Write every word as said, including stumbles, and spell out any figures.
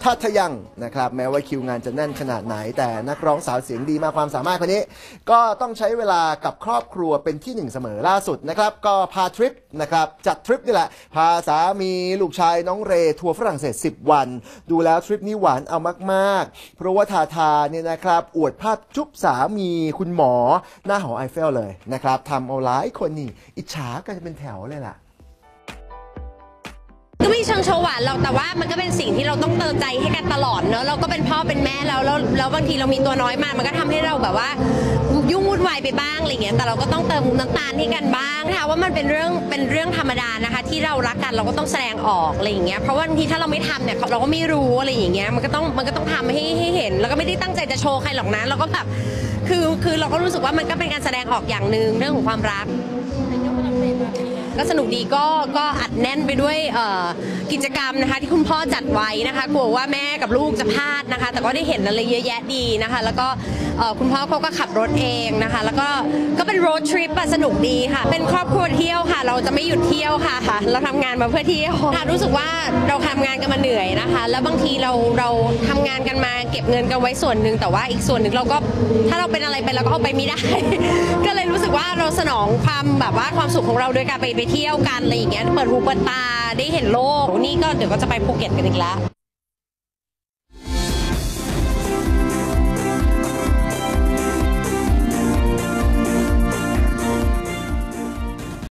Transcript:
ท่าทะยังนะครับแม้ว่าคิวงานจะแน่นขนาดไหนแต่นักร้องสาวเสียงดีมากความสามารถคนนี้ก็ต้องใช้เวลากับครอบครัวเป็นที่หนึ่งเสมอล่าสุดนะครับก็พาทริปนะครับจัดทริปนี่แหละพาสามีลูกชายน้องเรทัวร์ฝรั่งเศสสิบวันดูแล้วทริปนี้หวานเอามากๆเพราะว่าทาทาเนี่ยนะครับอวดภาพจุ๊บสามีคุณหมอหน้าหอไอเฟลเลยนะครับทำเอาหลายคนนี่อิจฉากันจะเป็นแถวเลยล่ะก็ไม่เชิงโชว์หวานหรอกแต่ว่ามันก็เป็นสิ่งที่เราต้องเติมใจให้กันตลอดเนอะเราก็เป็นพ่อเป็นแม่แล้วแล้วแล้วบางทีเรามีตัวน้อยมามันก็ทำให้เราแบบว่ายุ่งวุ่นวายไปบ้างอะไรเงี้ยแต่เราก็ต้องเติมน้ำตาลให้กันบ้างค่ะว่ามันเป็นเรื่องเป็นเรื่องธรรมดานะคะที่เรารักกันเราก็ต้องแสดงออกอะไรอย่างเงี้ยเพราะว่าบางทีถ้าเราไม่ทำเนี่ยเราก็ไม่รู้อะไรอย่างเงี้ยมันก็ต้องมันก็ต้องทำให้ให้เห็นแล้วก็ไม่ได้ตั้งใจจะโชว์ใครหรอกนะเราก็แบบคือคือเราก็รู้สึกว่ามันก็เป็นการแสดงออกอย่างหนึ่งเรื่องของความรักก็สนุกดีก็ก็อัดแน่นไปด้วยกิจกรรมนะคะที่คุณพ่อจัดไว้นะคะกลัวว่าแม่กับลูกจะพลาดนะคะแต่ก็ได้เห็นอะไรเยอะแยะดีนะคะแล้วก็คุณพ่อเขาก็ขับรถเองนะคะแล้วก็ก็เป็นโรดทริปสนุกดีค่ะเป็นครอบครัวเที่ยวค่ะเราจะไม่หยุดเที่ยวค่ะเราทำงานมาเพื่อเที่ยวค่ะรู้สึกว่าเราทำงานกันมาเหนื่อยนะคะแล้วบางทีเราเราทำงานกันมาเก็บเงินกันไว้ส่วนหนึ่งแต่ว่าอีกส่วนหนึ่งเราก็ถ้าเราเป็นอะไรไปเราก็เอาไปไม่ได้ ก็เลยรู้สึกว่าเราสนองความแบบว่าความสุขของเราโดยการไปไปเที่ยวกันอะไรอย่างเงี้ยเปิดหูเปิดตาได้เห็นโลกนี่ก็เดี๋ยวก็จะไปภูเก็ตกันอีกแล้ว